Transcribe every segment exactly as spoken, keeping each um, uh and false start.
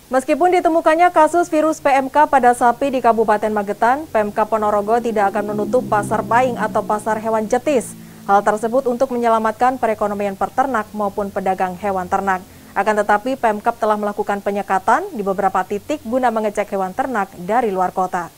Meskipun ditemukannya kasus virus P M K pada sapi di Kabupaten Magetan, Pemkab Ponorogo tidak akan menutup pasar paing atau pasar hewan jetis. Hal tersebut untuk menyelamatkan perekonomian peternak maupun pedagang hewan ternak. Akan tetapi Pemkab telah melakukan penyekatan di beberapa titik guna mengecek hewan ternak dari luar kota.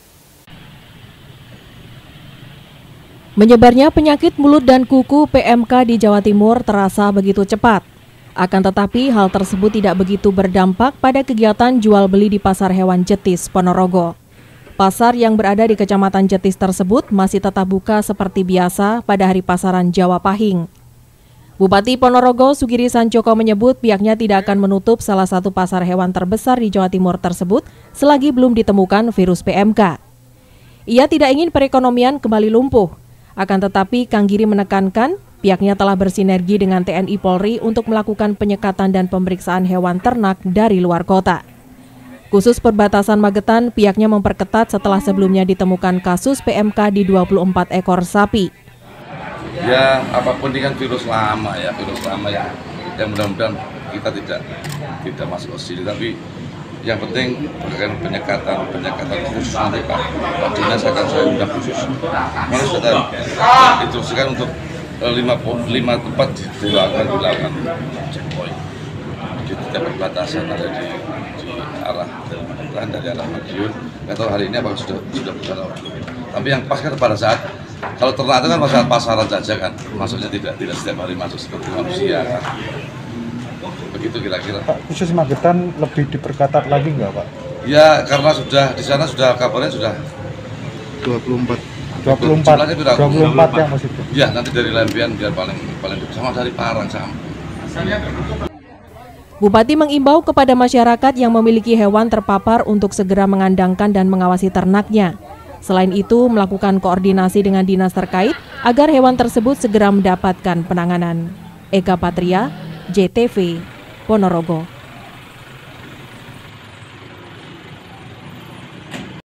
Menyebarnya penyakit mulut dan kuku P M K di Jawa Timur terasa begitu cepat. Akan tetapi hal tersebut tidak begitu berdampak pada kegiatan jual beli di Pasar Hewan Jetis Ponorogo. Pasar yang berada di Kecamatan Jetis tersebut masih tetap buka seperti biasa pada hari pasaran Jawa Pahing. Bupati Ponorogo Sugiri Sancoko menyebut pihaknya tidak akan menutup salah satu pasar hewan terbesar di Jawa Timur tersebut selagi belum ditemukan virus P M K. Ia tidak ingin perekonomian kembali lumpuh. Akan tetapi Kang Giri menekankan pihaknya telah bersinergi dengan T N I Polri untuk melakukan penyekatan dan pemeriksaan hewan ternak dari luar kota. Khusus perbatasan Magetan, pihaknya memperketat setelah sebelumnya ditemukan kasus P M K di dua puluh empat ekor sapi. Ya, apapun ini kan virus lama ya, virus lama ya. Yang mudah-mudahan kita tidak tidak masuk ke sini, tapi yang penting berikan penyekatan, penyekatan khusus nanti Pak. Pak Dinas akan saya undang khusus. Mana sudah instruksikan untuk lima, lima tempat dilakukan dilakukan checkpoint di tiap perbatasan ada di, di arah dari Magetan, dari arah Madiun. Nggak tahu hari ini apakah sudah sudah berjalan. Tapi yang pas kan pada saat kalau ternak itu kan pada saat pasaran saja kan, maksudnya tidak tidak setiap hari masuk seperti manusia kan. Begitu kira-kira. Pak, khusus Magetan lebih diperketat lagi nggak Pak? Ya karena sudah di sana sudah kabarnya sudah dua puluh empat dua puluh empat dua puluh empat yang maksudnya. Ya nanti dari Lempian biar paling paling sama dari Parang sama. Bupati mengimbau kepada masyarakat yang memiliki hewan terpapar untuk segera mengandangkan dan mengawasi ternaknya. Selain itu melakukan koordinasi dengan dinas terkait agar hewan tersebut segera mendapatkan penanganan. Eka Patria, J T V, Ponorogo.